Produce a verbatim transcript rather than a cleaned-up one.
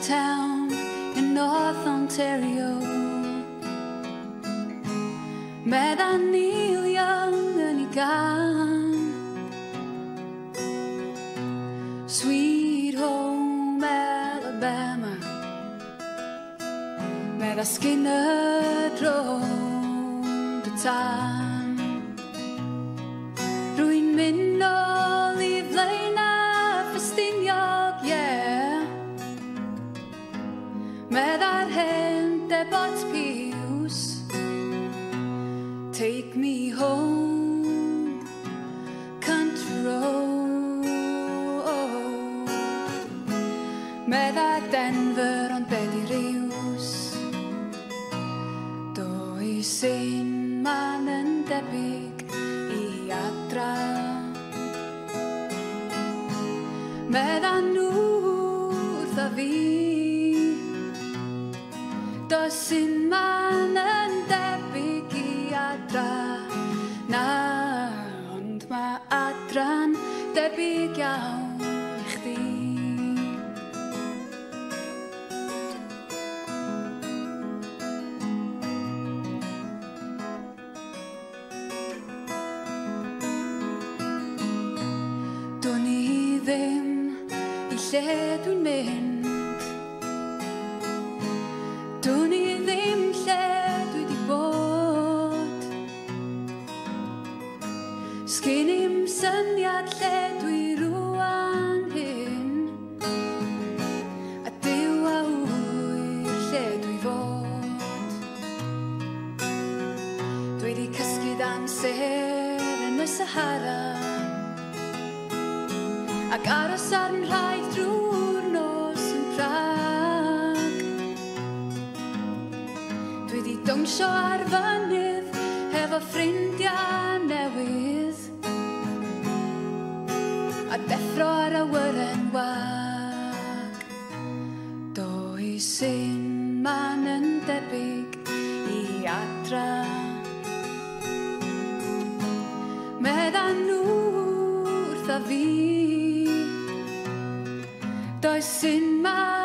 town in North Ontario. Medan Neil Young yn ei gan, Sweet Home Alabama, Medda Skinner rownd y tan. Rwy'n mynd nôl i Flaenau Ffestiniog, yeah. Medda'r hen debot piws, take me home, country road. Medda Denver ond be di riws, does un man yn debyg i adra. Medda nhw wrtha fi, does un man yn debyg i adra. Na, ond mae adra'n debyg iawn i chdi. Do'n i ddim i lle dwi'n mynd, do'n i ddim lle dwi di bod. Sgyn i'm syniad lle dwi rwan hyn, a Duw a wyr lle dwi fod. Dwi di cysgu amser yn y Sahara, ac aros ar yn rhaid drwy'r nos yn Prag. Dwi di dawnsio ar fynydd hefo ffrindiau newydd, a deffro ar awyren wag. Does un man yn debyg i adra. Medda nhw wrtha fi, does un man